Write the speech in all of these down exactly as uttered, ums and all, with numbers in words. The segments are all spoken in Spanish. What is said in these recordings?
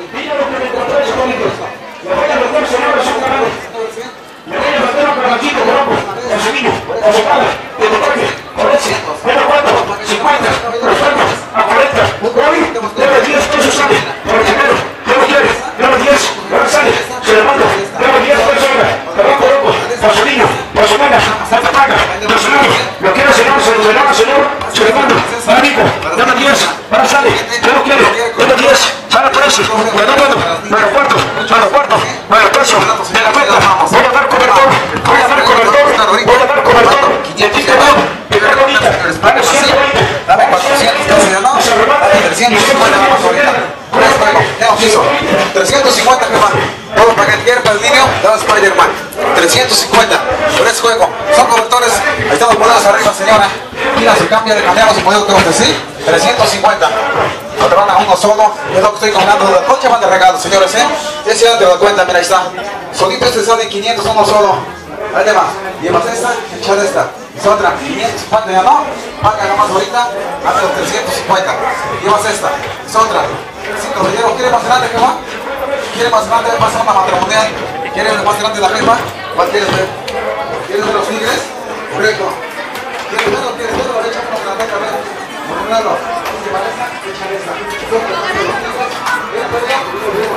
Mira lo que me encontré, señoritos. Le voy a meter, señores, un canal. Le voy a meter un carachito, guapo. El seguillo, el secado, el toque, por ese. Pero cuánto, cincuenta, perfecto, a cuarenta. Hoy, debe diez pesos sale. Por el dinero, debe diez, debe diez, debe sale. Se le mando, debe diez pesos sale. Trabajo loco, pasolillo, pasolana, date paga, personal. Lo quiere, señor, se lo regala, señor. Se le mando, para Nico, debe diez, para sale. Yo no quiero, debe diez, para precio. Me da bueno, aeropuerto, aeropuerto, aeropuerto, de la meta. Voy a dar cobertor, voy a dar cobertor, voy a dar cobertor. Y aquí te veo, y la bonita, para ciento veinte. Dame cuatrocientos, trescientos cincuenta más ahorita. trescientos cincuenta, jefa. Todo para que quiera para el niño, dame Spider-Man. trescientos cincuenta. Por ese juego. Son cobertores. Ahí están los modelos arriba, señora. Mira, se cambia de cambiamos el modelo que vos decís. trescientos cincuenta. No te van a uno solo. Es lo que estoy cobrando de la coche, van de regalo, señores, ¿eh? Ya se dan de la cuenta, mira, ahí está. Solito este sale quinientos, uno solo. Ahí te va. Llevas esta, echar esta. Es otra, quinientos cincuenta, ya no. Paga nomás ahorita, hazme los trescientos cincuenta. Llevas esta, es otra. Cinco rellenos, ¿quiere más grande que va? ¿Quiere más grande? Pasa una matrimonial. ¿Quiere más grande la misma? ¿Cuál quieres ver? ¿Quieres ver los tigres? Correcto. ¿Quieres verlo? ¿Quieres verlo? Echa uno grande, a ver. Por un lado. Llevar esta, echar esta. ¿Quieres verlo?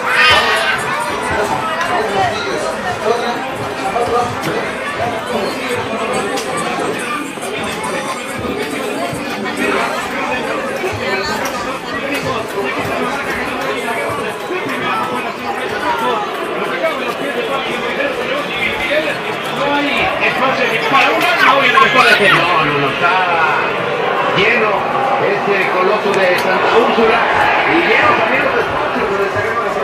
Los tigres. Otra, otra. Para una no, y después de que no, no, no, está lleno este coloso de Santa Úrsula y lleno también los espacios donde saquemos la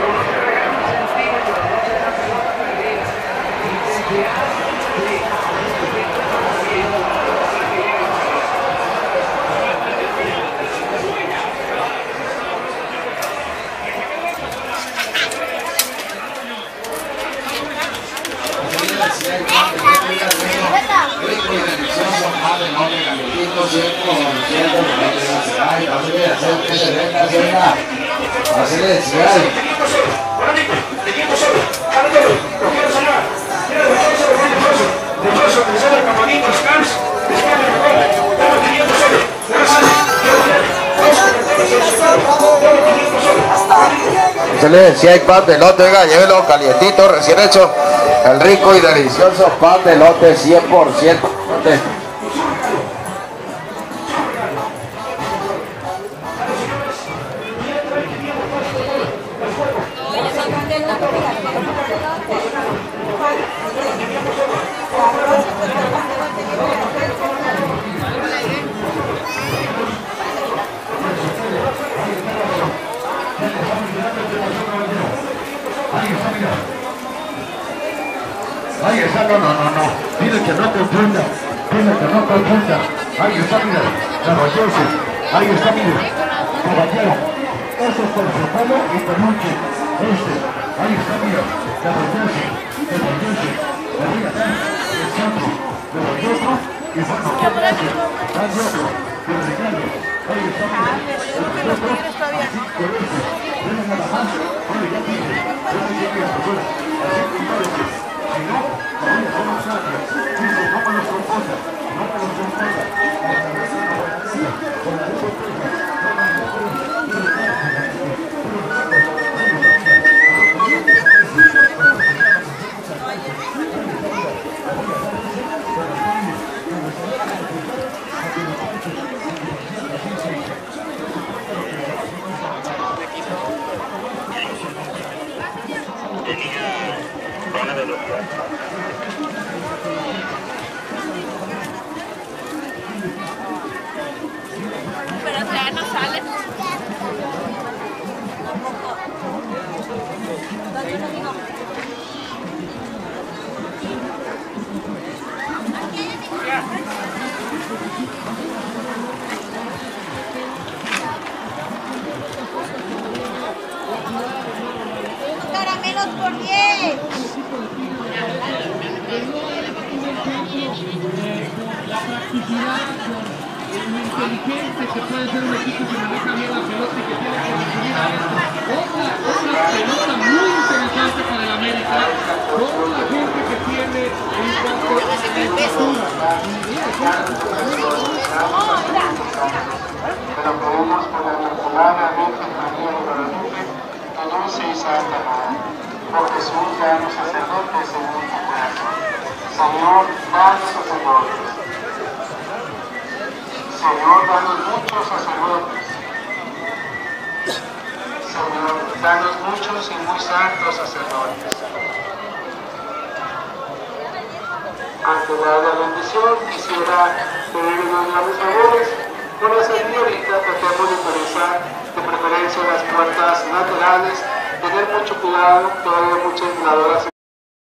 Si hay pan de elote, oiga, llévelo calientito, recién hecho, el rico y delicioso pan de elote cien por ciento. Ahí está, no, no, no, no. Dile que no confunda. Dile que no confunda. Ahí está, mira. Caballero. Ahí está, mira. Caballero. Eso es por su pelo y peluche. Este. Ahí está, mira. Caballero. Caballero. Ahí está. El centro. Caballero. Y bueno, ¿qué hace? Hay otro. El regalo. Ahí está, mira. El otro. Así con este. Vienen a la mano. Oye, ya tiene. Ya tiene la figura. Así con todo. Si no, todavía somos sabios. Dice, no me los componga, no me los componga. Con la de Pero ya no sale. Caramelos por diez. La practicidad con el inteligente que puede ser un equipo que maneja bien la pelota y que tiene que recibir a esto. Otra, otra ya nuestro precioso, te lo pedimos por la Inmaculada Virgen María de Guadalupe, tu dulce y santa madre, por Jesús, danos sacerdotes según tu corazón. Señor, danos sacerdotes. Señor, danos muchos sacerdotes. Señor, danos muchos y muy santos sacerdotes. Ante la bendición quisiera pedirle unos grandes favores. Por la señorita tratemos de utilizar de preferencia las puertas laterales, tener mucho cuidado, todavía muchas veladoras